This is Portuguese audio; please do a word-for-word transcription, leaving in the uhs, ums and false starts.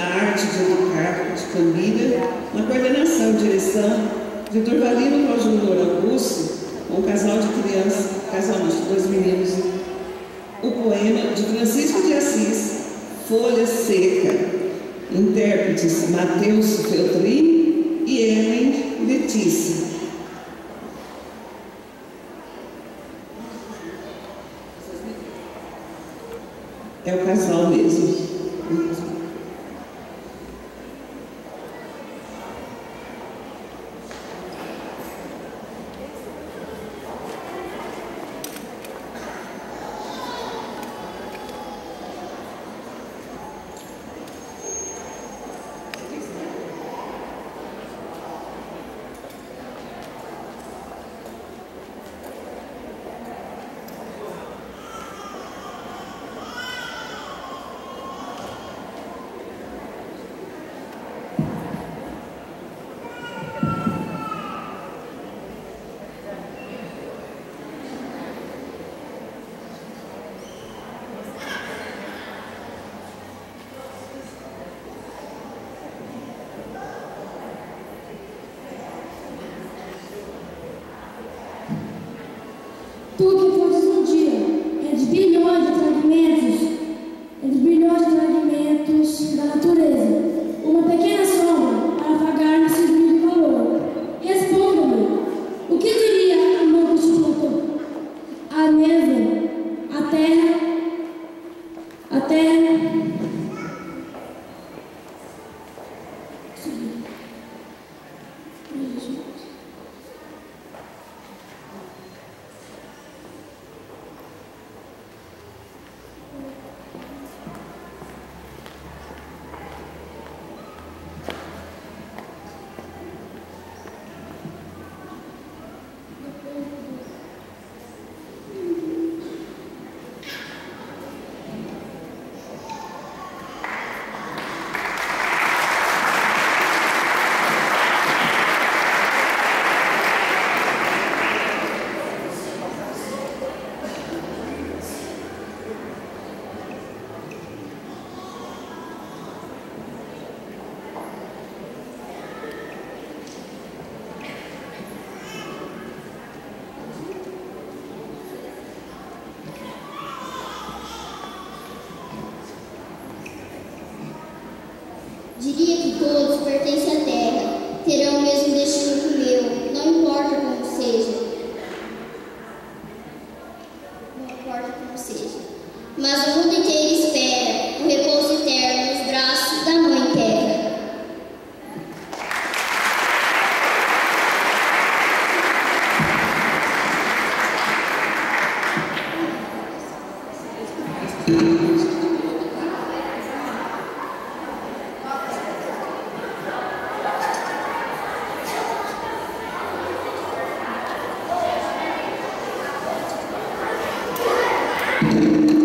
A Arte de Educar, de família, na coordenação e direção de Durvalino Rosa Júnior Augusto, com um casal de crianças, casal de dois meninos. O poema de Francisco de Assis, Folha Seca. Intérpretes Matheus Feltrin e Ellen Letícia. É o casal mesmo. Tu que fostes um dia, entre bilhões de fragmentos, entre bilhões de fragmentos da natureza, uma pequena sombra para apagar no círculo de calor. Responda-me, o que diria a mão que te plantou? A mesa, a terra, a terra. Diria que todos pertencem à terra, terão o mesmo destino que o meu, não importa como seja. Não importa como seja. Mas o mundo inteiro espera o repouso eterno nos braços da Mãe Terra. Thank you.